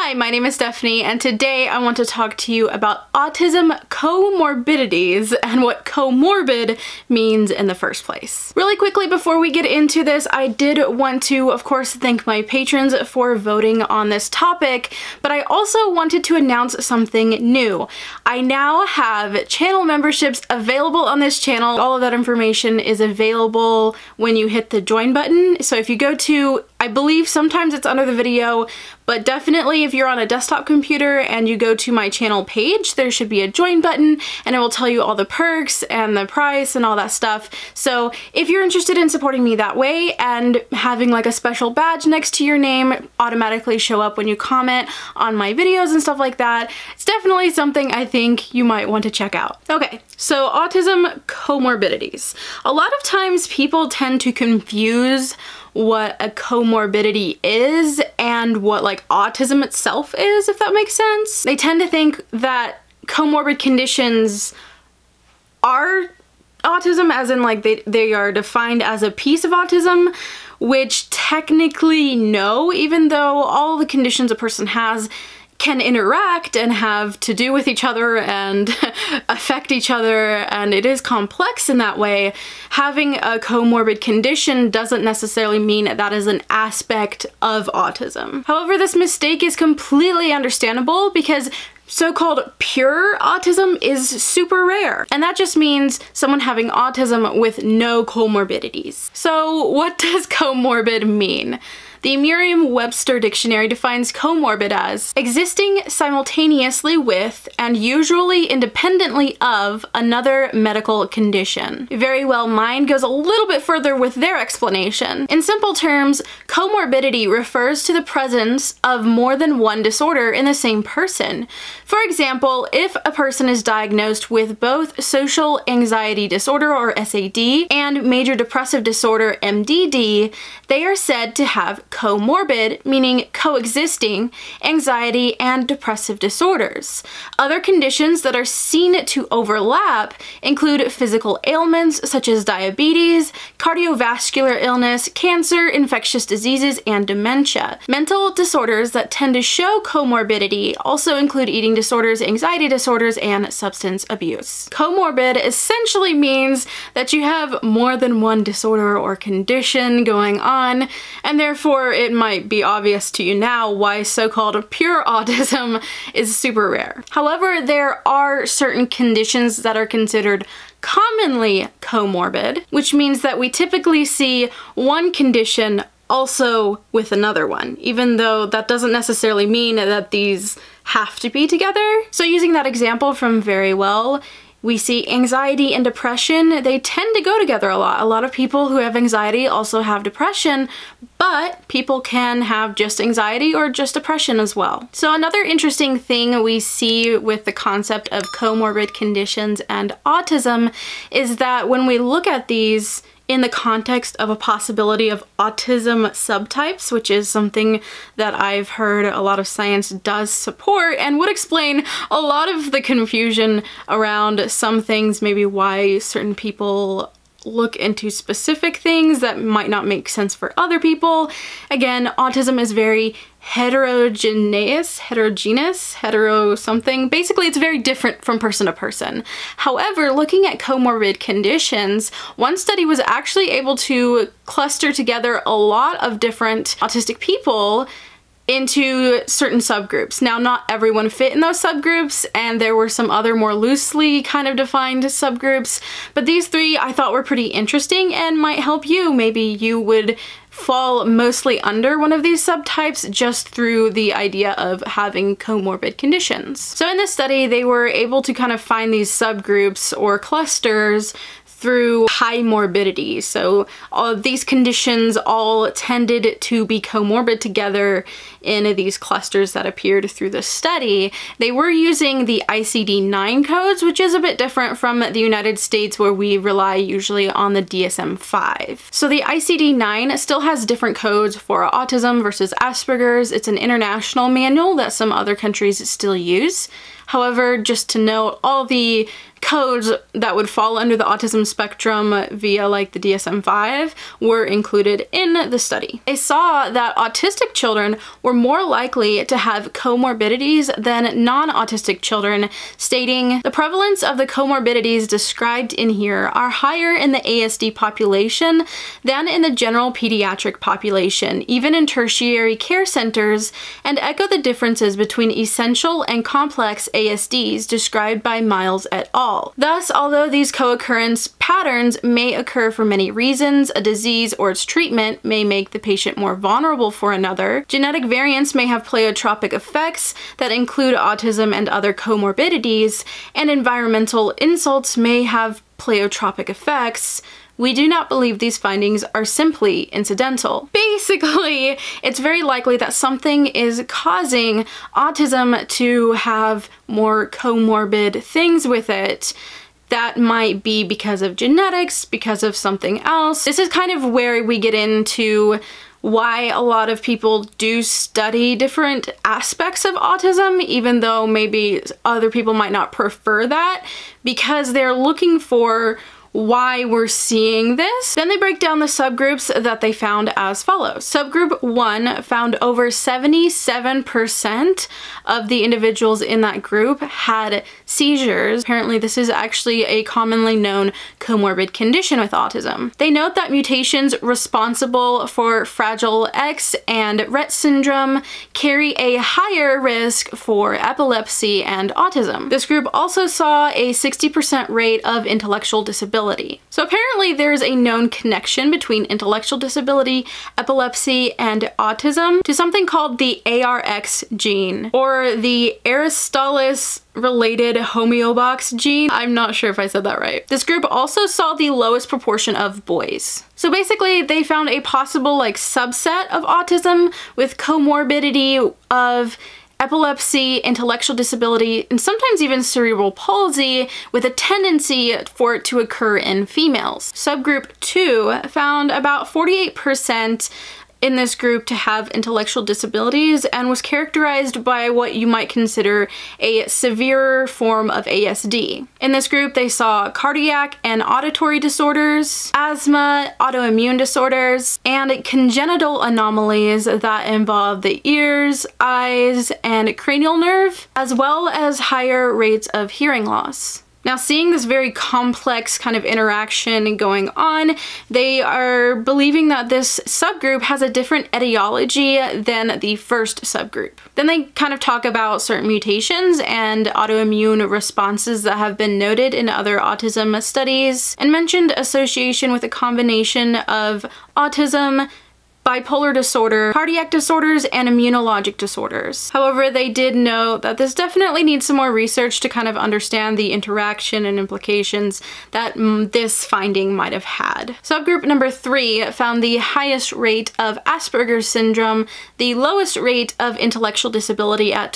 Hi, my name is Bethany, and today I want to talk to you about autism comorbidities and what comorbid means in the first place. Really quickly before we get into this, I did want to, of course, thank my patrons for voting on this topic, but I also wanted to announce something new. I now have channel memberships available on this channel. All of that information is available when you hit the join button. So if you go to, I believe sometimes it's under the video, but definitely if you're on a desktop computer and you go to my channel page, there should be a join button and it will tell you all the perks and the price and all that stuff. So if you're interested in supporting me that way and having like a special badge next to your name automatically show up when you comment on my videos and stuff like that, it's definitely something I think you might want to check out. Okay, so autism comorbidities. A lot of times people tend to confuse what a comorbidity is and what like autism itself is, if that makes sense. They tend to think that comorbid conditions are autism, as in like they are defined as a piece of autism, which technically no, even though all the conditions a person has can interact and have to do with each other and affect each other, and it is complex in that way. Having a comorbid condition doesn't necessarily mean that is an aspect of autism. However, this mistake is completely understandable because so-called pure autism is super rare, and that just means someone having autism with no comorbidities. So what does comorbid mean? The Merriam-Webster dictionary defines comorbid as existing simultaneously with and usually independently of another medical condition. Very Well Mind goes a little bit further with their explanation. In simple terms, comorbidity refers to the presence of more than one disorder in the same person. For example, if a person is diagnosed with both social anxiety disorder or SAD and major depressive disorder MDD, they are said to have comorbid, meaning coexisting, anxiety and depressive disorders. Other conditions that are seen to overlap include physical ailments such as diabetes, cardiovascular illness, cancer, infectious diseases, and dementia. Mental disorders that tend to show comorbidity also include eating disorders, anxiety disorders, and substance abuse. Comorbid essentially means that you have more than one disorder or condition going on, and therefore it might be obvious to you now why so-called pure autism is super rare. However, there are certain conditions that are considered commonly comorbid, which means that we typically see one condition also with another one, even though that doesn't necessarily mean that these have to be together. So using that example from Very Well, we see anxiety and depression, they tend to go together a lot. A lot of people who have anxiety also have depression, but people can have just anxiety or just depression as well. So another interesting thing we see with the concept of comorbid conditions and autism is that when we look at these in the context of a possibility of autism subtypes, which is something that I've heard a lot of science does support and would explain a lot of the confusion around some things, maybe why certain people look into specific things that might not make sense for other people. Again, autism is very heterogeneous, hetero something. Basically, it's very different from person to person. However, looking at comorbid conditions, one study was actually able to cluster together a lot of different autistic people into certain subgroups. Now, not everyone fit in those subgroups, and there were some other more loosely kind of defined subgroups, but these three I thought were pretty interesting and might help you. Maybe you would fall mostly under one of these subtypes just through the idea of having comorbid conditions. So in this study, they were able to kind of find these subgroups or clusters through high morbidity. So all of these conditions all tended to be comorbid together in these clusters that appeared through the study. They were using the ICD-9 codes, which is a bit different from the United States where we rely usually on the DSM-5. So the ICD-9 still has different codes for autism versus Asperger's. It's an international manual that some other countries still use. However, just to note, all the codes that would fall under the autism spectrum via like the DSM-5 were included in the study. They saw that autistic children were more likely to have comorbidities than non-autistic children, stating the prevalence of the comorbidities described in here are higher in the ASD population than in the general pediatric population, even in tertiary care centers, and echo the differences between essential and complex ASDs described by Miles et al. Thus, although these co-occurrence patterns may occur for many reasons, a disease or its treatment may make the patient more vulnerable for another, genetic variants may have pleiotropic effects that include autism and other comorbidities, and environmental insults may have pleiotropic effects, we do not believe these findings are simply incidental. Basically, it's very likely that something is causing autism to have more comorbid things with it. That might be because of genetics, because of something else. This is kind of where we get into why a lot of people do study different aspects of autism, even though maybe other people might not prefer that, because they're looking for why we're seeing this. Then they break down the subgroups that they found as follows. Subgroup 1 found over 77% of the individuals in that group had seizures. Apparently this is actually a commonly known comorbid condition with autism. They note that mutations responsible for Fragile X and Rett syndrome carry a higher risk for epilepsy and autism. This group also saw a 60% rate of intellectual disability. So apparently there's a known connection between intellectual disability, epilepsy, and autism to something called the ARX gene, or the Aristotelis-related homeobox gene. I'm not sure if I said that right. This group also saw the lowest proportion of boys. So basically they found a possible like subset of autism with comorbidity of epilepsy, intellectual disability, and sometimes even cerebral palsy, with a tendency for it to occur in females. Subgroup 2 found about 48% in this group to have intellectual disabilities and was characterized by what you might consider a severe form of ASD. In this group, they saw cardiac and auditory disorders, asthma, autoimmune disorders, and congenital anomalies that involve the ears, eyes, and cranial nerve, as well as higher rates of hearing loss. Now, seeing this very complex kind of interaction going on, they are believing that this subgroup has a different etiology than the first subgroup. Then they kind of talk about certain mutations and autoimmune responses that have been noted in other autism studies, and mentioned association with a combination of autism, bipolar disorder, cardiac disorders, and immunologic disorders. However, they did note that this definitely needs some more research to kind of understand the interaction and implications that this finding might have had. Subgroup number 3 found the highest rate of Asperger's syndrome, the lowest rate of intellectual disability at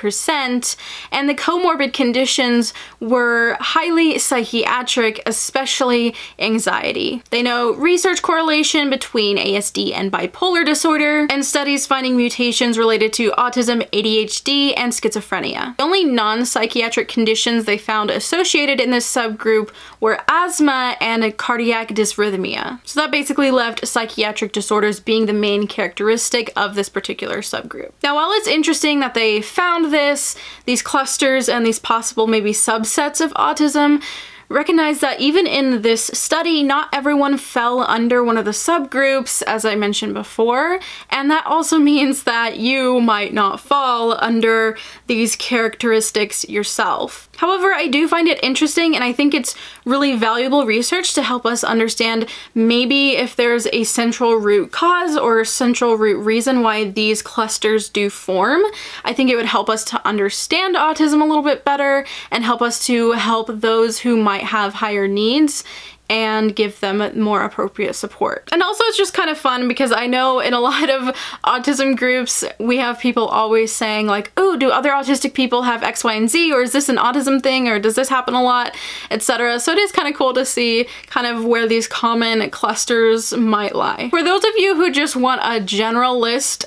28%, and the comorbid conditions were highly psychiatric, especially anxiety. They note research correlation between ASD and bipolar disorder, and studies finding mutations related to autism, ADHD, and schizophrenia. The only non-psychiatric conditions they found associated in this subgroup were asthma and cardiac dysrhythmia. So that basically left psychiatric disorders being the main characteristic of this particular subgroup. Now, while it's interesting that they found these clusters and these possible maybe subsets of autism, recognize that even in this study, not everyone fell under one of the subgroups, as I mentioned before, and that also means that you might not fall under these characteristics yourself. However, I do find it interesting, and I think it's really valuable research to help us understand maybe if there's a central root cause or a central root reason why these clusters do form. I think it would help us to understand autism a little bit better and help us to help those who might have higher needs and give them more appropriate support. And also it's just kind of fun because I know in a lot of autism groups we have people always saying like, oh, ooh, do other autistic people have X, Y, and Z, or is this an autism thing, or does this happen a lot, etc. So it is kind of cool to see kind of where these common clusters might lie. For those of you who just want a general list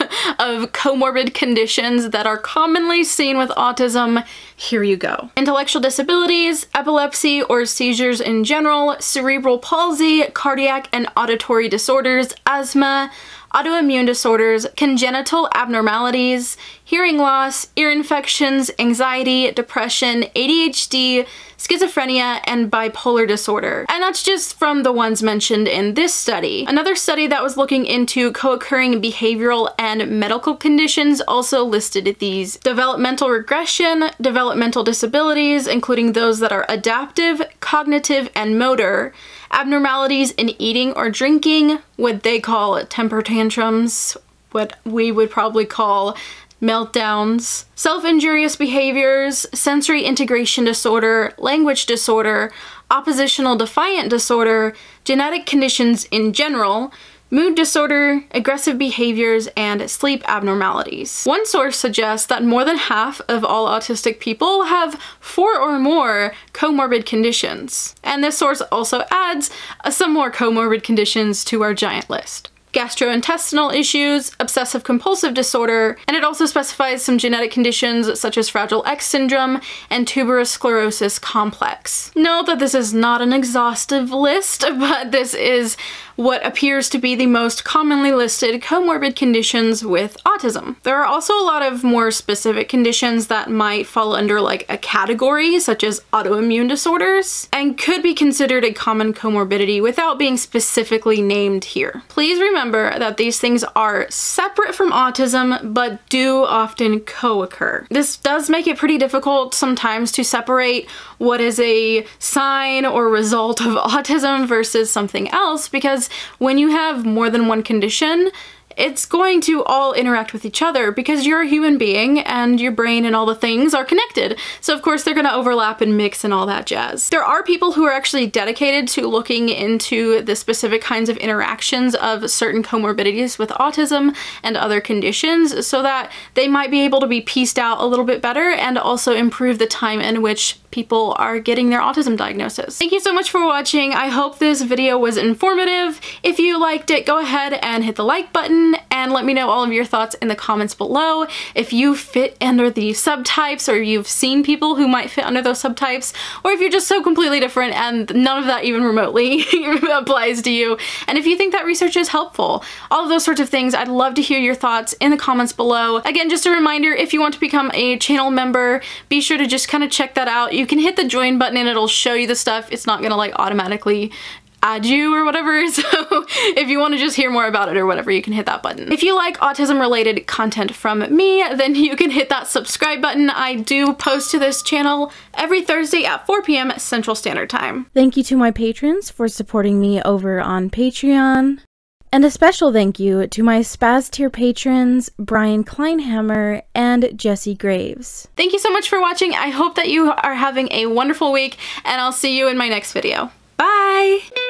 of comorbid conditions that are commonly seen with autism, here you go. Intellectual disabilities, epilepsy or seizures in general, cerebral palsy, cardiac and auditory disorders, asthma, autoimmune disorders, congenital abnormalities, hearing loss, ear infections, anxiety, depression, ADHD, schizophrenia, and bipolar disorder. And that's just from the ones mentioned in this study. Another study that was looking into co-occurring behavioral and medical conditions also listed these: developmental regression, developmental disabilities, including those that are adaptive, cognitive, and motor, abnormalities in eating or drinking, what they call temper tantrums, what we would probably call meltdowns, self-injurious behaviors, sensory integration disorder, language disorder, oppositional defiant disorder, genetic conditions in general, mood disorder, aggressive behaviors, and sleep abnormalities. One source suggests that more than half of all autistic people have 4 or more comorbid conditions. And this source also adds some more comorbid conditions to our giant list: gastrointestinal issues, obsessive compulsive disorder, and it also specifies some genetic conditions such as Fragile X syndrome and tuberous sclerosis complex. Note that this is not an exhaustive list, but this is what appears to be the most commonly listed comorbid conditions with autism. There are also a lot of more specific conditions that might fall under like a category, such as autoimmune disorders, and could be considered a common comorbidity without being specifically named here. Please remember that these things are separate from autism, but do often co-occur. This does make it pretty difficult sometimes to separate what is a sign or result of autism versus something else, because when you have more than one condition, it's going to all interact with each other because you're a human being and your brain and all the things are connected. So of course they're gonna overlap and mix and all that jazz. There are people who are actually dedicated to looking into the specific kinds of interactions of certain comorbidities with autism and other conditions so that they might be able to be pieced out a little bit better and also improve the time in which people are getting their autism diagnosis. Thank you so much for watching. I hope this video was informative. If you liked it, go ahead and hit the like button and let me know all of your thoughts in the comments below. If you fit under the subtypes, or you've seen people who might fit under those subtypes, or if you're just so completely different and none of that even remotely applies to you, and if you think that research is helpful, all of those sorts of things, I'd love to hear your thoughts in the comments below. Again, just a reminder, if you want to become a channel member, be sure to just kind of check that out. You can hit the join button and it'll show you the stuff. It's not gonna like automatically add you or whatever, so if you want to just hear more about it or whatever, you can hit that button. If you like autism related content from me, then you can hit that subscribe button. I do post to this channel every Thursday at 4 p.m. Central Standard Time. Thank you to my patrons for supporting me over on Patreon. And a special thank you to my Spaz tier patrons, Brian Kleinhammer and Jesse Graves. Thank you so much for watching. I hope that you are having a wonderful week, and I'll see you in my next video. Bye!